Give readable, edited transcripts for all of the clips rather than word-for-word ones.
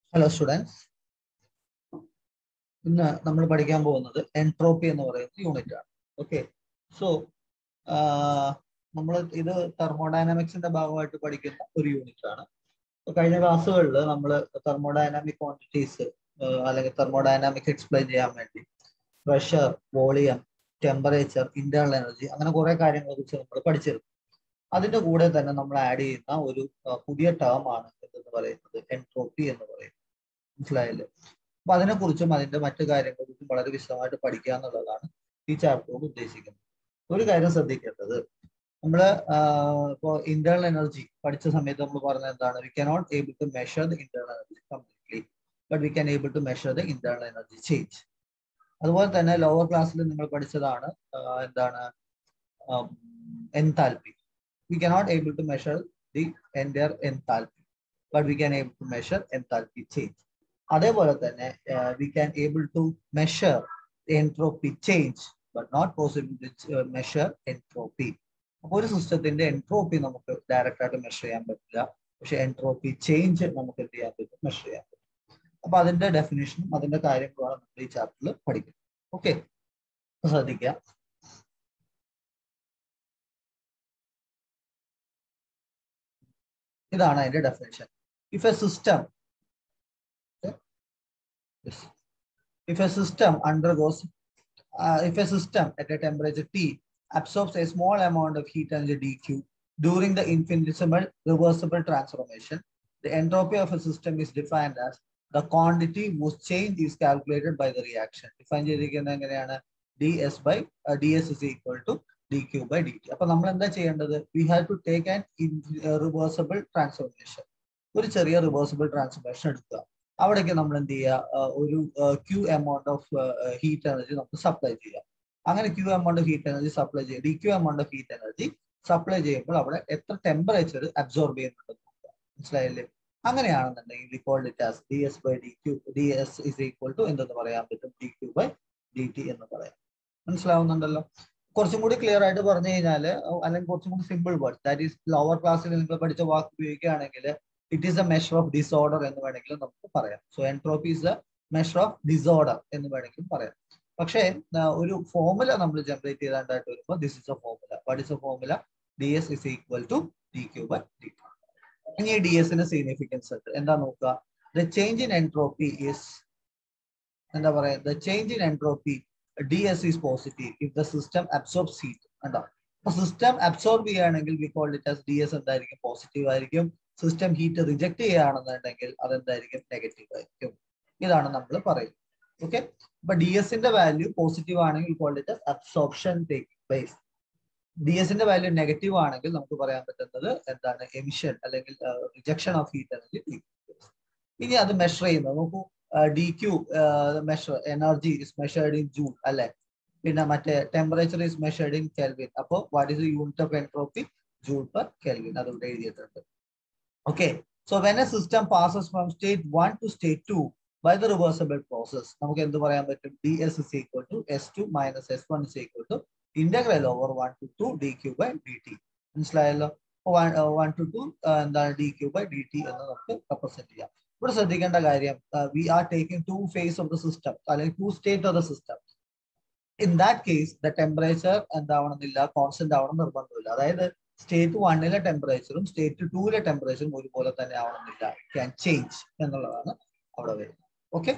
Hello students. ഇന്ന് നമ്മൾ പഠിക്കാൻ പോകുന്നത് എൻട്രോപ്പി എന്ന് പറയുന്ന യൂണിറ്റ് ആണ്. ഓക്കെ, സോ നമ്മൾ ഇത് തെർമോഡൈനാമിക്സിന്റെ ഭാഗമായിട്ട് പഠിക്കുന്ന ഒരു യൂണിറ്റ് ആണ്. കഴിഞ്ഞ ക്ലാസ്സുകളിൽ നമ്മൾ തെർമോഡൈനാമിക് ക്വാണ്ടിറ്റീസ് അല്ലെങ്കിൽ തെർമോഡൈനാമിക്സ് എക്സ്പ്ലെയിൻ ചെയ്യാൻ വേണ്ടി pressure, volume, temperature, internal energy അങ്ങനെ കുറെ കാര്യങ്ങളെ കുറിച്ച് നമ്മൾ പഠിച്ചിരുന്നു. അതിന്റെ കൂടെ തന്നെ നമ്മൾ ആഡ് ചെയ്യുന്ന ഒരു പുതിയ ടേം ആണ് എന്ന് പറയുന്നത് എൻട്രോപ്പി എന്ന് പറയുന്നത്. മനസ്സിലായില്ലേ? അപ്പൊ അതിനെക്കുറിച്ചും അതിന്റെ മറ്റു കാര്യങ്ങളെക്കുറിച്ചും വളരെ വിശദമായിട്ട് പഠിക്കുക എന്നുള്ളതാണ് ഈ ചാപ്റ്ററോട് ഉദ്ദേശിക്കുന്നത്. ഒരു കാര്യം ശ്രദ്ധിക്കേണ്ടത്, നമ്മള് ഇപ്പോൾ ഇന്റേണൽ എനർജി പഠിച്ച സമയത്ത് നമ്മൾ പറഞ്ഞത് എന്താണ്? We cannot able to measure the internal energy completely, but we can able to measure the internal energy change. അതുപോലെ തന്നെ ലോവർ ക്ലാസ്സിൽ നിങ്ങൾ പഠിച്ചതാണ് എന്താണ് enthalpy. We cannot able to measure the entire enthalpy, but we can able to measure enthalpy change. അതേപോലെ തന്നെ we can able to measure entropy change but not possible to measure entropy. അപ്പോൾ ഒരു സിസ്റ്റത്തിന്റെ entropy നമുക്ക് direct ആയിട്ട് measure ചെയ്യാൻ പറ്റില്ല, പക്ഷെ എൻട്രോപ്പി ചേഞ്ച് നമുക്ക് എന്ത് ചെയ്യാൻ പറ്റും? മെഷർ ചെയ്യാൻ പറ്റും. അപ്പൊ അതിന്റെ ഡെഫിനേഷനും അതിന്റെ കാര്യങ്ങളുമാണ് നമ്മൾ ഈ ചാപ്റ്ററിൽ പഠിക്കുന്നത്. ഓക്കെ, ശ്രദ്ധിക്കുക. ഇതാണ് അതിന്റെ definition. If a system if a system undergoes if a system at a temperature T absorbs a small amount of heat energy dQ during the infinitesimal reversible transformation, the entropy of a system is defined as the quantity whose change is calculated by the reaction. Define ചെയ്തിരിക്കുന്നത് എങ്ങനെയാണ്? ds is equal to dq by dt. അപ്പൊ നമ്മൾ എന്താ ചെയ്യേണ്ടത്? We have to take an reversible transformation. ഒരു ചെറിയ reversible transformation എടുക്കുക. അവിടേക്ക് നമ്മൾ എന്ത് ചെയ്യുക? ഒരു Q amount of heat energy നമുക്ക് സപ്ലൈ ചെയ്യാം. അങ്ങനെ Q amount of heat energy supply ചെയ്യുക, D Q amount of heat energy supply ചെയ്യുമ്പോൾ അവിടെ എത്ര ടെമ്പറേച്ചർ അബ്സോർബ് ചെയ്യുന്നുണ്ടെന്ന് നോക്കുക. മനസ്സിലായില്ലേ? അങ്ങനെയാണെന്നുണ്ടെങ്കിൽ we call it as ds by dq. ds is equal to എന്തെന്ന് പറയാൻ പറ്റും? dq by dt എന്ന് പറയാം. മനസ്സിലാവുന്നുണ്ടല്ലോ? കുറച്ചും കൂടി ക്ലിയർ ആയിട്ട് പറഞ്ഞു കഴിഞ്ഞാല്, അല്ലെങ്കിൽ കുറച്ചും കൂടി simple word, that is lower ക്ലാസ്സിൽ നിങ്ങൾ പഠിച്ച വാക്ക് ഉപയോഗിക്കുകയാണെങ്കിൽ it is a measure of disorder എന്ന് വേണമെങ്കിലും നമുക്ക് പറയാം. So entropy is a measure of disorder എന്ന് വേണമെങ്കിലും പറയാം. പക്ഷേ ഒരു ഫോർമുല നമ്മൾ ജനറേറ്റ് ചെയ്താണ്ടായിട്ട് വരുമ്പോൾ this is a formula. What is a formula? ds is equal to dq by dt. ഇനി ഡി എസിന് സിഗ്നിഫിക്കൻസ് ഉണ്ട്. എന്താ നോക്കുക? The change in entropy is എന്താ പറയുക? The change in entropy ds is positive if the system absorbs heat. കണ്ടോ? അപ്പൊ system absorb ചെയ്യുകയാണെങ്കിൽ we call it as ds എന്തായിരിക്കും? പോസിറ്റീവ് ആയിരിക്കും. സിസ്റ്റം ഹീറ്റ് റിജക്ട് ചെയ്യുകയാണെന്നുണ്ടെങ്കിൽ അതെന്തായിരിക്കും? നെഗറ്റീവ് ആയിരിക്കും. ഇതാണ് നമ്മൾ പറയുന്നത്. ഓക്കെ, അപ്പൊ ഡി എസിന്റെ വാല്യൂ പോസിറ്റീവ് ആണെങ്കിൽ called it absorption taking place. D എസിന്റെ വാല്യൂ നെഗറ്റീവ് ആണെങ്കിൽ നമുക്ക് പറയാൻ പറ്റുന്നത് എന്താണ്? എമിഷൻ അല്ലെങ്കിൽ റിജക്ഷൻ ഓഫ് ഹീറ്റ് എനർജി. ഇനി അത് മെഷർ ചെയ്യുന്നത് നോക്കൂ. D Q measure energy is measured in joule അല്ലെ? പിന്നെ മറ്റേ temperature is measured in kelvin. അപ്പോൾ what is the unit of entropy? Joule per kelvin. അതിവിടെ എഴുതിയിട്ടുണ്ട്. Okay, so when a system passes from state 1 to state 2 by the reversible process, നമുക്ക് എന്ത് പറയാൻ പറ്റും? ds is equal to s2 minus s1 is equal to integral over 1 to 2 dq by dt. മനസ്സിലായല്ലോ? 1 to 2 എന്താണ്? dq by dt എന്ന് നമുക്ക് represent ചെയ്യാം. ഇവിടെ ശ്രദ്ധിക്കേണ്ട കാര്യം, we are taking two phase of the system അല്ലെങ്കിൽ two state of the system. In that case, the temperature എന്താവണമെന്നില്ല, കോൺസ്റ്റന്റ് ആവണം നിർബന്ധമില്ല. അതായത് സ്റ്റേറ്റ് 1 ടെമ്പറേച്ചറും സ്റ്റേറ്റ് 2 ടെമ്പറേച്ചറും ഒരുപോലെ തന്നെ ആവണമെന്നില്ല. ക്യാൻ ചേഞ്ച് എന്നുള്ളതാണ് അവിടെ വരുന്നത്. Okay,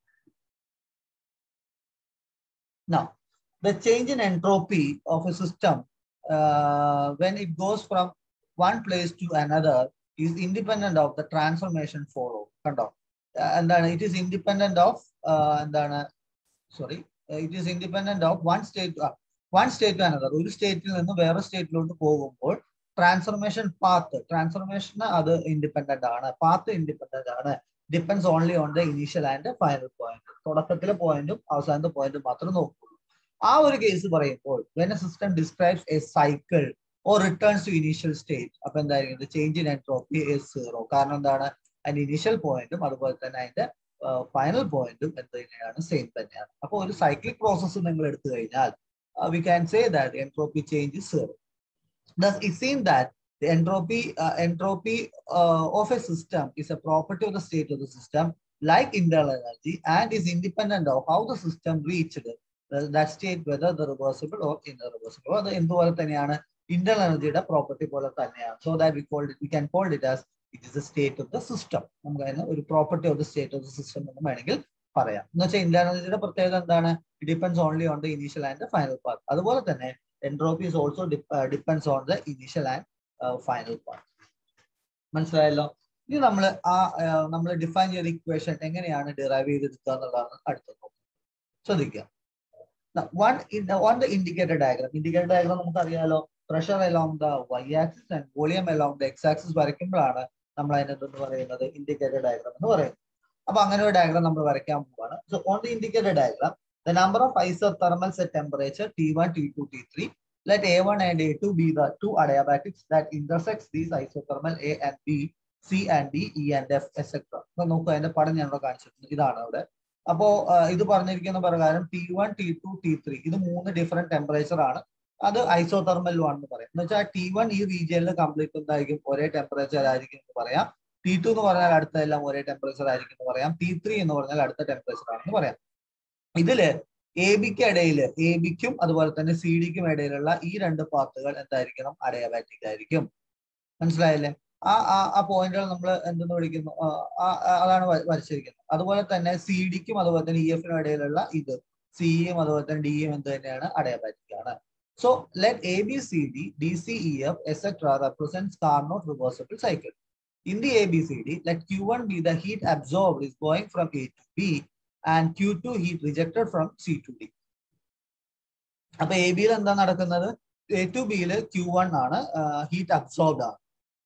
now the change in entropy of a system when it goes from one place to another is independent of the transformation followed. കണ്ടോ? എന്താണ്? it is independent of എന്താണ്? sorry, it is independent of one state to another. ഒരു സ്റ്റേറ്റിൽ നിന്ന് വേറെ സ്റ്റേറ്റിലോട്ട് പോകുമ്പോൾ transformation path, transformation അത് ഇൻഡിപെൻഡന്റ് ആണ്, പാത്ത് ഇൻഡിപെൻഡന്റ് ആണ്. Depends only on the initial and final point. തുടക്കത്തിലെ പോയിന്റും അവസാനത്തെ പോയിന്റും മാത്രം നോക്കുള്ളൂ. ആ ഒരു കേസ് പറയുമ്പോൾ when a system describes a cycle or returns to initial state, അപ്പൊ എന്തായിരിക്കും? the change in entropy is 0. കാരണം എന്താണ്? അതിന്റെ ഇനീഷ്യൽ പോയിന്റും അതുപോലെ തന്നെ അതിന്റെ ഫൈനൽ പോയിന്റും എന്ത് തന്നെയാണ്? സെയിം തന്നെയാണ്. അപ്പോൾ ഒരു സൈക്ലിക് പ്രോസസ്സ് നിങ്ങൾ എടുത്തു കഴിഞ്ഞാൽ we can say that entropy change is 0. Thus, it seems that the entropy of a system is a property of the state of the system like internal energy and is independent of how the system reached that state, whether the reversible or irreversible. അത് എന്തുപോലെ തന്നെയാണ് internal energy property പോലെ തന്നെയാണ്. So that we can call it as it is the state of the system. നമുക്ക് അതിന് ഒരു property of the state of the system എന്ന് വേണമെങ്കിൽ പറയാം. എന്ന് വെച്ചാൽ internal energy പ്രത്യേകത എന്താണ്? It depends only on the initial and the final part. അതുപോലെ തന്നെ entropy is also depends on the initial and final part. മനസ്സിലായല്ലോ? ഇനി നമ്മൾ ഡിഫൈൻ ചെയ്ത ഇക്വേഷൻ എങ്ങനെയാണ് ഡിറൈവ് ചെയ്തെടുക്കുക എന്നുള്ളതാണ് അടുത്തത് നോക്കുക. ശ്രദ്ധിക്കുക. On the indicator diagram നമുക്ക് അറിയാലോ, pressure along the y axis and volume along the x axis വരയ്ക്കുമ്പോഴാണ് നമ്മൾ അതിനെന്തെന്ന് പറയുന്നത് ഇൻഡിക്കേറ്റർ ഡയഗ്രാം എന്ന് പറയുന്നത്. അപ്പൊ അങ്ങനെ ഒരു ഡയഗ്രാം നമ്മൾ വരയ്ക്കാൻ പോവാണ്. So on the indicator diagram the number of isothermals at temperature T1, T2, T3. Let A1 and A2 be the two adiabatics that intersects these isothermal A and B, C and D, E and F, etc. നോക്കുക, അതിന്റെ പടം ഞങ്ങൾ കാണിച്ചിട്ടുണ്ട്. ഇതാണ് അവിടെ. അപ്പോ ഇത് പറഞ്ഞിരിക്കുന്ന പ്രകാരം T1, T2, T3 ഇത് 3 ഡിഫറെന്റ് ടെമ്പറേച്ചർ ആണ്. അത് ഐസോതെർമൽ ആണെന്ന് പറയാം. എന്ന് വെച്ചാൽ T1 ഈ റീജിയനിൽ കംപ്ലീറ്റ് എന്തായിരിക്കും, ഒരേ ടെമ്പറേച്ചർ ആയിരിക്കും എന്ന് പറയാം. T2 എന്ന് പറഞ്ഞാൽ അടുത്തെല്ലാം ഒരേ ടെമ്പറേച്ചർ ആയിരിക്കും എന്ന് പറയാം. T3 എന്ന് പറഞ്ഞാൽ അടുത്ത ടെമ്പറേച്ചർ ആണെന്ന് പറയാം. ഇതില് എബിക്കും അതുപോലെ തന്നെ സി ഡിക്കും ഇടയിലുള്ള ഈ രണ്ട് പാത്തുകൾ എന്തായിരിക്കണം, അഡയാബാറ്റിക് ആയിരിക്കും. മനസ്സിലായില്ലേ? ആ പോയിന്റുകൾ നമ്മൾ എന്തെന്ന് വിളിക്കുന്നു, അതാണ് വരച്ചിരിക്കുന്നത്. അതുപോലെ തന്നെ സി ഡിക്കും അതുപോലെ തന്നെ ഇ എഫിനും ഇടയിലുള്ള ഇത് സിയും അതുപോലെ തന്നെ ഡിയും എന്ത് തന്നെയാണ്, അഡയാബാറ്റിക് ആണ്. So let A B C D D C E F etcetera represents Carnot reversible cycle. In the ABCD, let Q1 be the heat absorbed is going from A to B and Q2 heat rejected from C to D. അപ്പൊ A ബിയിൽ എന്താ നടക്കുന്നത്, A to ബിയിൽ Q1 ആണ് heat absorbed ആണ്.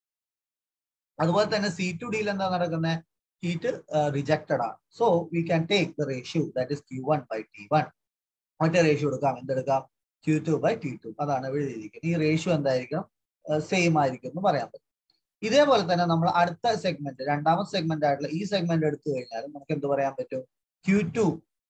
അതുപോലെ തന്നെ C to ഡിയിൽ എന്താ നടക്കുന്നത്, ഹീറ്റ് റിജക്റ്റഡ് ആണ്. So we can take the ratio that is Q1 by T1. മറ്റേ റേഷ്യോ എടുക്കാം, എന്തെടുക്കാം, Q2 by T2. അതാണ് ഇവിടെ എഴുതിയിരിക്കുന്നത്. ഈ റേഷ്യോ എന്തായിരിക്കും, സെയിം ആയിരിക്കും എന്ന് പറയാൻ പറ്റും. ഇതേപോലെ തന്നെ നമ്മൾ അടുത്ത സെഗ്മെന്റ്, രണ്ടാമത്തെ സെഗ്മെന്റ് ആയിട്ടുള്ള ഈ സെഗ്മെന്റ് എടുത്തു കഴിഞ്ഞാൽ നമുക്ക് എന്ത് പറയാൻ പറ്റും, Q2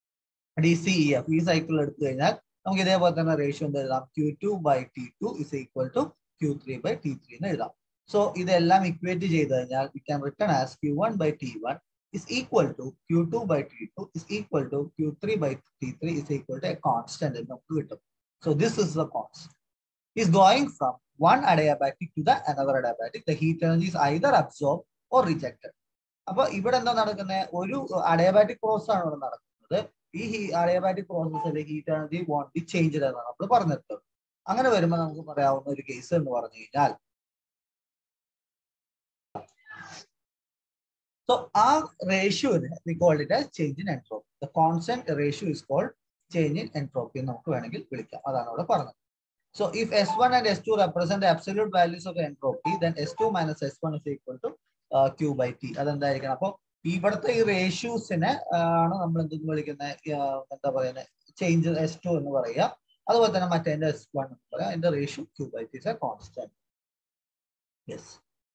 DCEF ഈ സൈക്കിൾ എടുത്തു കഴിഞ്ഞാൽ നമുക്ക് ഇതേപോലെ തന്നെ റേഷ്യോ എന്ത് എഴുതാം, Q2 by T2 is equal to Q3 by T3 എന്ന് എഴുതാം. സോ ഇതെല്ലാം ഇക്വേറ്റ് ചെയ്ത് കഴിഞ്ഞാൽ we can written as Q1 by T1 is equal to Q2 by T2 is equal to Q3 by T3 is equal to a constant എന്ന് നമുക്ക് കിട്ടും. So this is the constant. Is going from one adiabatic to the another adiabatic. The heat energy is either absorbed or rejected. അപ്പൊ ഇവിടെ എന്താ നടക്കുന്നത്, ഒരു adiabatic process ആണ് ഇവിടെ നടക്കുന്നത്. ഈ അഡിയാബാറ്റിക് പ്രോസസ്സിൽ heat energy won't be changed എന്നാണ് നമ്മൾ പറഞ്ഞിട്ടുള്ളത്. അങ്ങനെ വരുമ്പോൾ നമുക്ക് പറയാവുന്ന ഒരു കേസ് എന്ന് പറഞ്ഞു കഴിഞ്ഞാൽ, സോ ആ റേഷ്യോനെ we call it as change in entropy. The constant ratio is called change in entropy എന്ന് നമുക്ക് വേണമെങ്കിൽ വിളിക്കാം. അതാണ് അവിടെ പറഞ്ഞത്. So if S1 and S2 represent the absolute values of entropy, then S2 minus S1 is equal to Q by T. അതെന്തായിരിക്കണം, അപ്പൊ ഇവിടുത്തെ ഈ റേഷ്യൂസിനെ ആണ് നമ്മൾ എന്തെന്ന് വിളിക്കുന്നത്, എന്താ പറയുന്നത്, ചേഞ്ച് S2 എന്ന് പറയുക. അതുപോലെ തന്നെ മറ്റേ S1 എന്ന് പറയാം. അതിന്റെ ratio Q by T is a constant. Yes.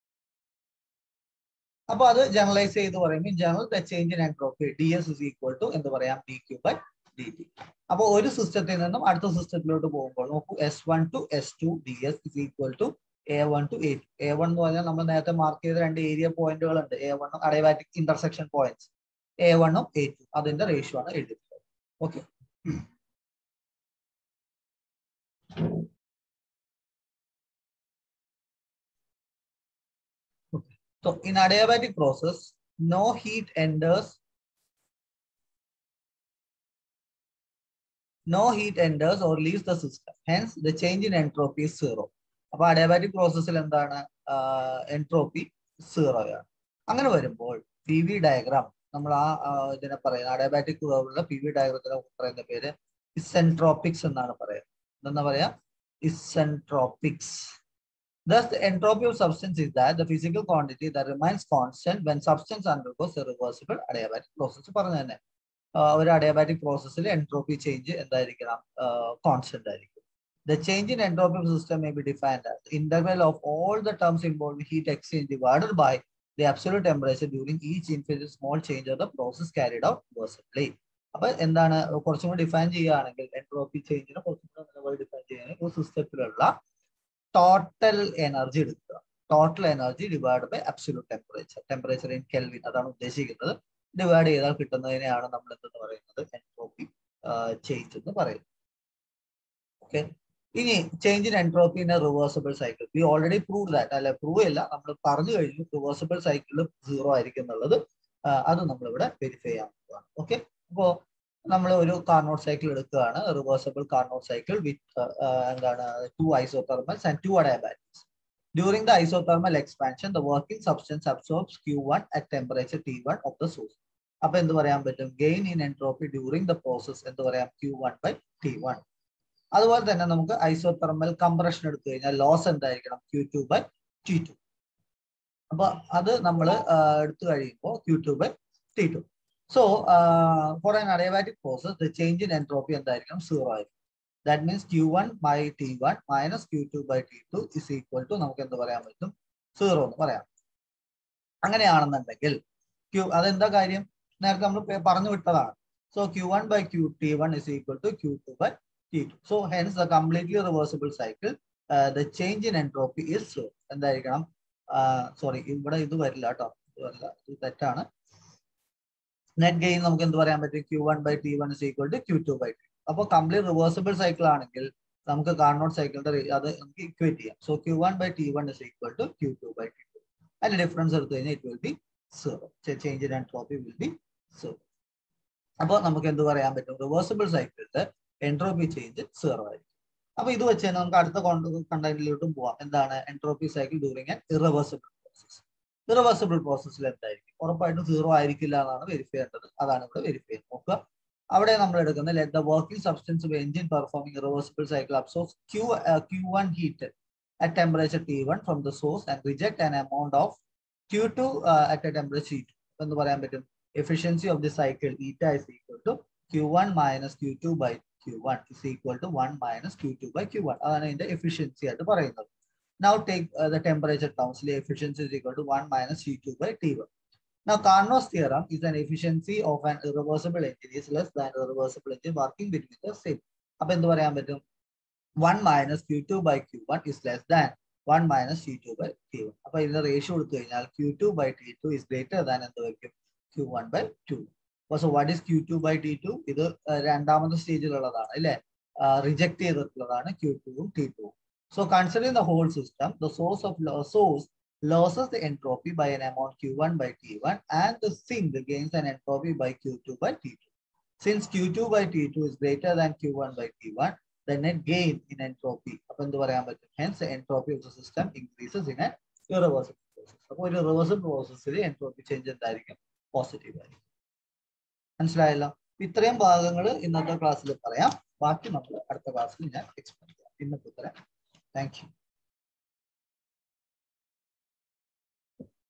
അപ്പൊ അത് ജനറലൈസ് ചെയ്ത് പറയുമ്പോൾ general the change in entropy DS is equal to എന്ത് പറയാം, DQ by DT. അപ്പൊ ഒരു സിസ്റ്റത്തിൽ നിന്നും അടുത്ത സിസ്റ്റത്തിലോട്ട് പോകുമ്പോൾ നോക്കൂ, S1 to S2 DS is equal to A1 to A2. A1 എന്ന് പറഞ്ഞാൽ നമ്മൾ നേരത്തെ മാർക്ക് ചെയ്ത രണ്ട് ഏരിയ പോയിന്റുകൾ ഉണ്ട്, A1 adiabatic intersection points, A1 A2. അതിന്റെ റേഷ്യോ ആണ് എഴുതിയിട്ടുള്ളത്. Okay. So in adiabatic process, no heat enters or leaves the system. Hence, the change in entropy is 0. അപ്പൊ അഡിയാബാറ്റിക് പ്രോസസ്സിൽ എന്താണ്, എൻട്രോപ്പി 0 ആണ്. അങ്ങനെ വരുമ്പോൾ പി വി ഡയഗ്രാം നമ്മൾ ഇതിനെ പറയുന്നത്, അഡിയാബാറ്റിക് ഉള്ള പി വി ഡയഗ്രത്തിനെ പറയുന്ന പേര് ഇസെൻട്രോപിക്സ് എന്നാണ് പറയുന്നത്. എന്താ പറയാ, ഇസെൻട്രോപിക്സ്. Thus, the entropy of substance is that the physical quantity that remains constant when substance undergoes a reversible adiabatic process. പറഞ്ഞു തന്നെ ഒരു അഡിയാബാറ്റിക് പ്രോസസ്സിൽ എൻട്രോപ്പി ചേഞ്ച് എന്തായിരിക്കണം, കോൺസ്റ്റന്റ് ആയിരിക്കും. The change in entropy of the system may be defined as the integral of all the terms involved in heat exchange divided by the absolute temperature during each infinitely small change of the process carried out reversibly. അപ്പൊ എന്താണ്, കുറച്ചും കൂടി define ചെയ്യുകയാണെങ്കിൽ entropy ചേഞ്ചിനെ കുറച്ചും കൂടി define ചെയ്യുകയാണെങ്കിൽ ഒരു സിസ്റ്റത്തിലുള്ള ടോട്ടൽ എനർജി എടുക്കുക, total energy divide by absolute temperature, temperature in kelvin, അതാണ് ഉദ്ദേശിക്കുന്നത്. ഡിവൈഡ് ചെയ്താൽ കിട്ടുന്നതിനെയാണ് നമ്മൾ എന്തെന്ന് പറയുന്നത് എൻട്രോപ്പി ചേഞ്ച് എന്ന് പറയുന്നത്. ഓക്കെ, ഇനി change in entropy in a reversible cycle. We already prove that, അല്ലെ പ്രൂവ് അല്ല, നമ്മൾ പറഞ്ഞു കഴിഞ്ഞു റിവേഴ്സിബിൾ സൈക്കിളിൽ 0 ആയിരിക്കും എന്നുള്ളത്. അത് നമ്മളിവിടെ വെരിഫൈ ചെയ്യാൻ പോവുകയാണ്. ഓക്കെ, അപ്പോൾ നമ്മൾ ഒരു കാർനോട്ട് സൈക്കിൾ എടുക്കുകയാണ്, റിവേഴ്സിബിൾ കാർനോട്ട് സൈക്കിൾ വിത്ത് എന്താണ് 2 isothermals and 2 adiabatics. During the isothermal expansion, the working substance absorbs Q1 at temperature T1 of the source. അപ്പൊ എന്ത് പറയാൻ പറ്റും? Gain in entropy during the process എന്ത് പറയാം? Q1/T1. അതുപോലെ തന്നെ നമുക്ക് ഐസോതെർമൽ കംപ്രഷൻ എടുത്തു കഴിഞ്ഞാൽ ലോസ് എന്തായിരിക്കണം? Q2/T2. അപ്പൊ അത് നമ്മൾ എടുത്തു കഴിയുമ്പോൾ Q2/T2. So for an adiabatic process the change in entropy എന്തായിരിക്കും? 0 ആയിരിക്കും. That means Q1/T1 minus Q2/T2 is equal to നമുക്ക് എന്ത് പറയാൻ പറ്റും? 0 എന്ന് പറയാം. അങ്ങനെയാണെന്നുണ്ടെങ്കിൽ അതെന്താ കാര്യം? നേരത്തെ നമ്മൾ പറഞ്ഞു വിട്ടതാണ്. So Q1/T1 is equal to Q2/T2. So hence the completely reversible cycle the change in entropy is 0. എന്തായിരിക്കണം? സോറി, ഇവിടെ ഇത് വരില്ല കേട്ടോ, ഇത് തെറ്റാണ്. നെറ്റ് ഗെയിൻ നമുക്ക് എന്ത് പറയാൻ പറ്റും? Q1/T1 is equal to Q2/T2. അപ്പോൾ കംപ്ലീറ്റ് റിവേഴ്സിബിൾ സൈക്കിൾ ആണെങ്കിൽ നമുക്ക് കാർനോട്ട് സൈക്കിളിന്റെ അത് നമുക്ക് ഇക്വേറ്റ് ചെയ്യാം. So Q1/T1 is equal to Q2/T2. അതിന്റെ ഡിഫറൻസ് എടുത്തു കഴിഞ്ഞാൽ it will be 0. Change in entropy will be 0. അപ്പോൾ നമുക്ക് എന്ത് പറയാൻ പറ്റും? റിവേഴ്സിബിൾ സൈക്കിളിന്റെ എൻട്രോപ്പി ചേഞ്ച് 0 ആയിരിക്കും. അപ്പൊ ഇത് വെച്ച് തന്നെ നമുക്ക് അടുത്ത കണ്ടന്റിലോട്ടും പോവാം. എന്താണ് entropy cycle during an irreversible process? Irreversible പ്രോസസ്സിൽ എന്തായിരിക്കും? ഉറപ്പായിട്ടും 0 ആയിരിക്കില്ല എന്നാണ് വെരിഫൈ ചെയ്യേണ്ടത്. അതാണ് ഇവിടെ വെരിഫൈ ചെയ്യുന്നത്. നോക്കുക, അവിടെ നമ്മൾ എടുക്കുന്ന let the working substance of engine performing irreversible cycle absorbs Q1 heated at temperature T1 from the source and reject an amount of Q2 at a temperature T2. എന്ന് പറയാൻ പറ്റും efficiency of the cycle eta is equal to Q1 minus Q2/Q1 is equal to 1 minus Q2/Q1. അതാണ് ഇതിന്റെ efficiency ആയിട്ട് പറയുന്നത്. Now take the temperature terms. The efficiency is equal to 1 minus T2/T1. Now Carnot's theorem is an efficiency of an irreversible engine is less than a reversible engine working between the same. അപ്പൊ എന്ത് പറയാൻ പറ്റും? 1 minus Q2/Q1 is less than 1 minus T2/T1. അപ്പൊ ഇതിന്റെ ratio എടുത്തു കഴിഞ്ഞാൽ Q2/T2 is greater than എന്ത് വയ്ക്കും? Q1/2. So what is Q2/T2? ഇത് രണ്ടാമത്തെ സ്റ്റേജിലുള്ളതാണ് അല്ലെ, റിജക്ട് ചെയ്തിട്ടുള്ളതാണ് Q2ഉം T2ഉം. So considering the whole system, the source loses the entropy by an amount Q1/T1 and the sink gains an entropy by Q2/T2. Since Q2/T2 is greater than Q1/T1, the net gain in entropy, hence the entropy of the system increases in an irreversible process. So in a reversible process, the entropy change is positive. മനസ്സിലായല്ലോ? ഇത്രയും ഭാഗങ്ങൾ ഇന്നത്തെ ക്ലാസ്സിൽ പറയാം. ബാക്കി നമ്മൾ അടുത്ത ക്ലാസ്സിൽ ഞാൻ എക്സ്പ്ലെയിൻ ചെയ്യാം. ഇന്നത്തെ താങ്ക് യു.